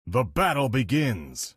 The battle begins!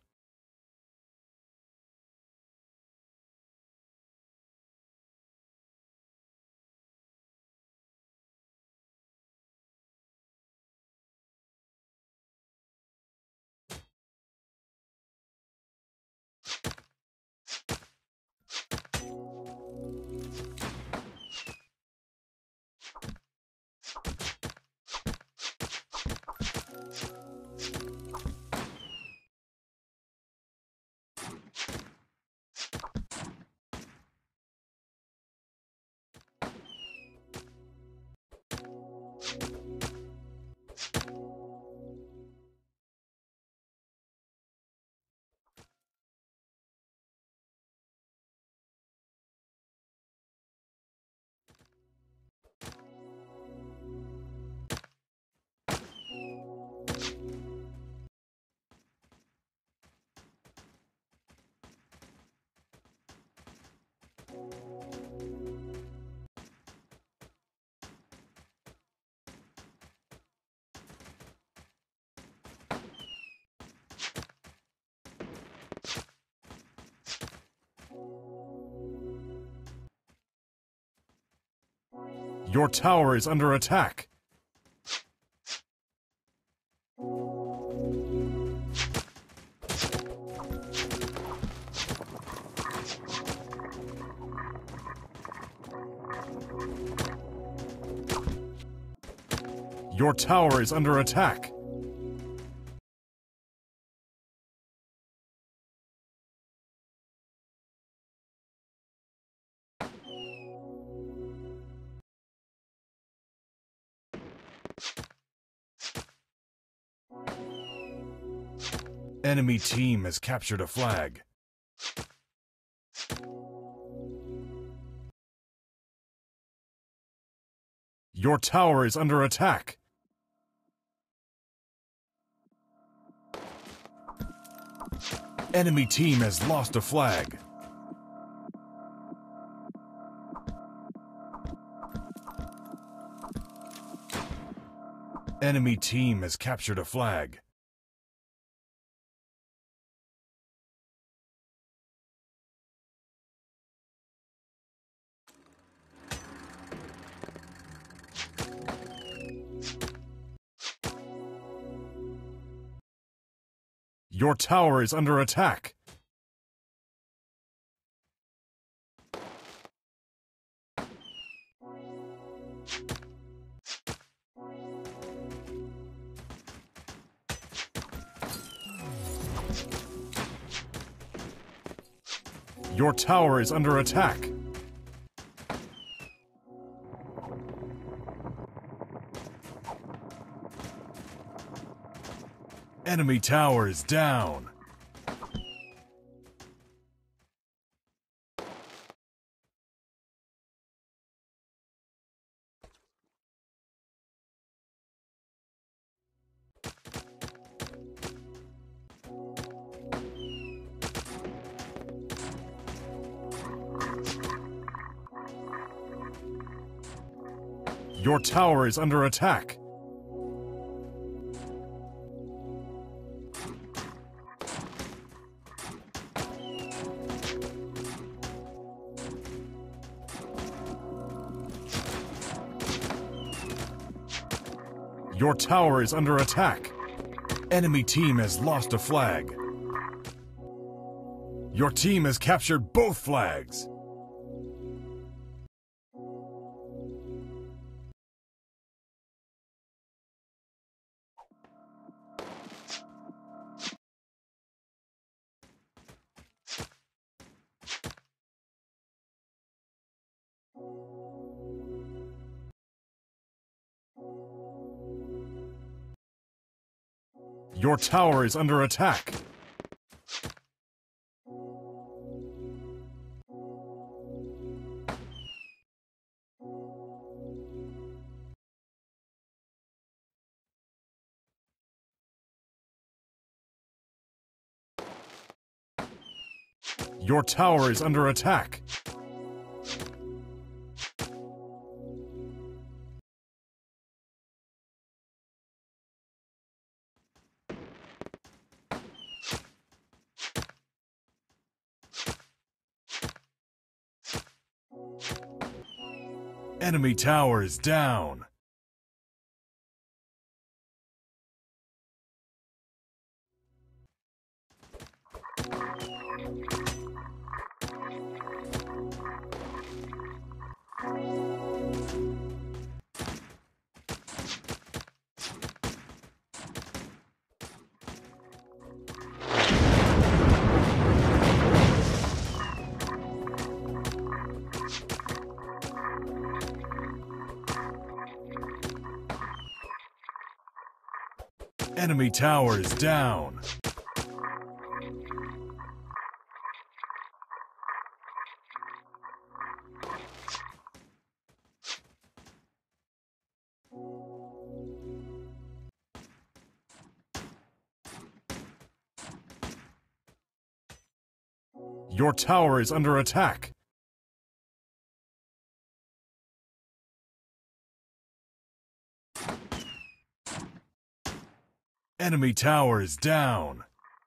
Your tower is under attack! Your tower is under attack! Enemy team has captured a flag. Your tower is under attack. Enemy team has lost a flag. Enemy team has captured a flag. Your tower is under attack. Your tower is under attack. Enemy tower is down. Your tower is under attack. Your tower is under attack. Enemy team has lost a flag. Your team has captured both flags. Your tower is under attack. Your tower is under attack. Enemy tower is down. Enemy tower is down. Your tower is under attack. Enemy tower is down.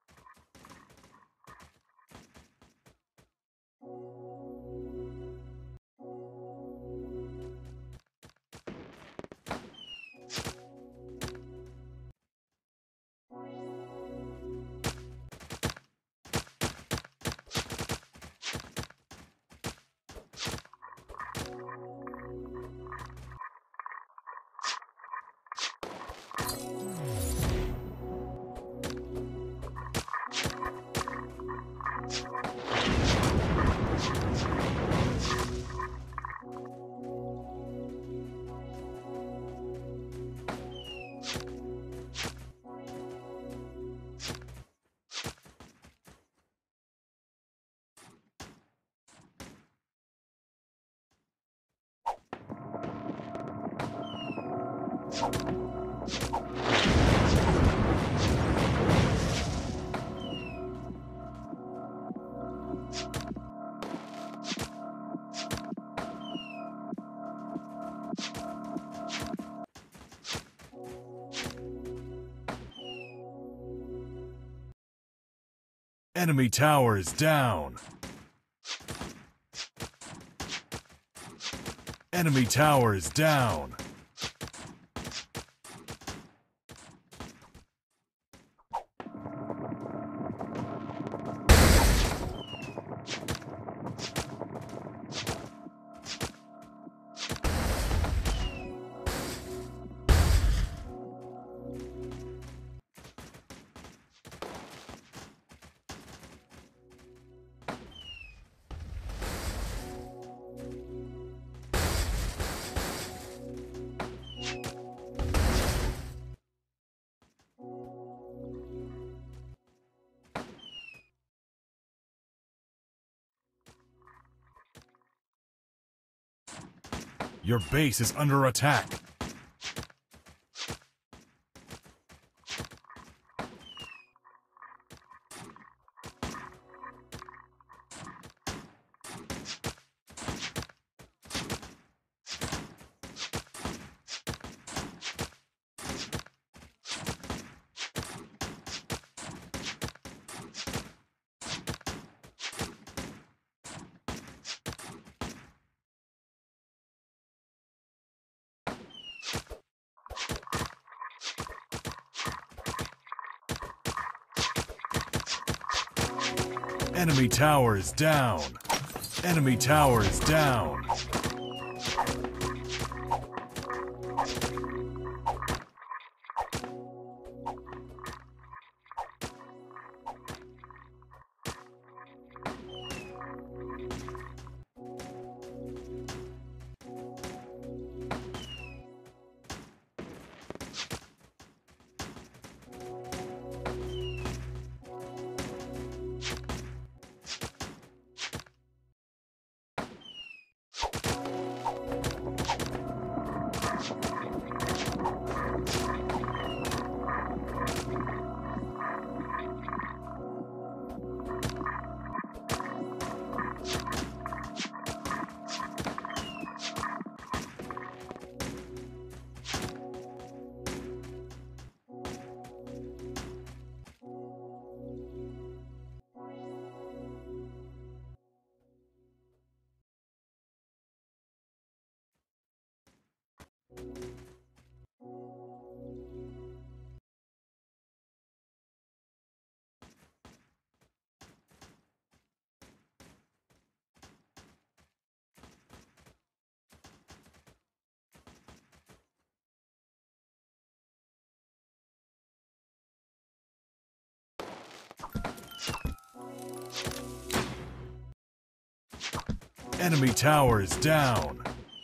Enemy tower is down. Enemy tower is down. Your base is under attack. Enemy tower is down. Enemy tower is down. Enemy tower is down.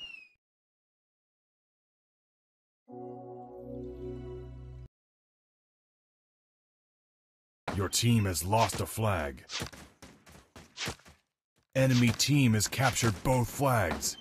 Your team has lost a flag. Enemy team has captured both flags.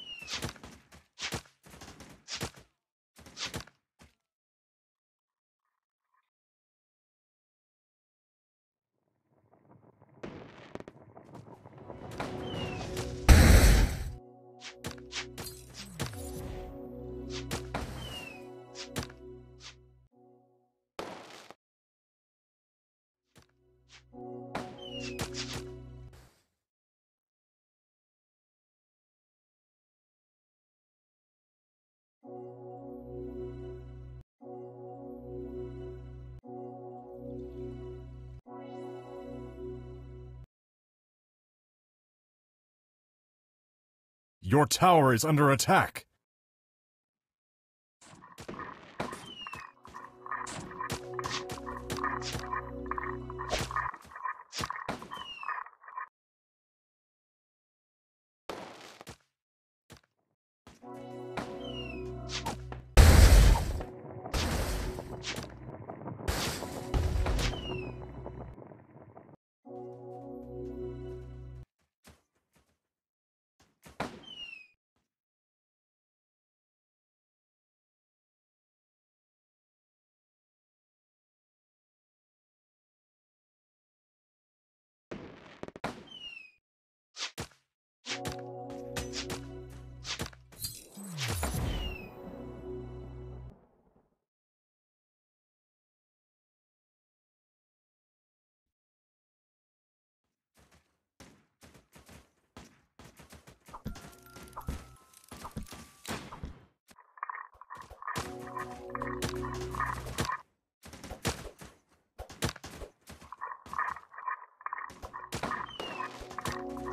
Your tower is under attack.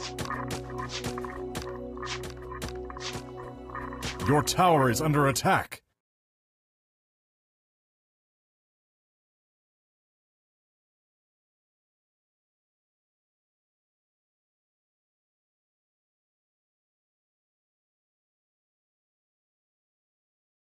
Your tower is under attack.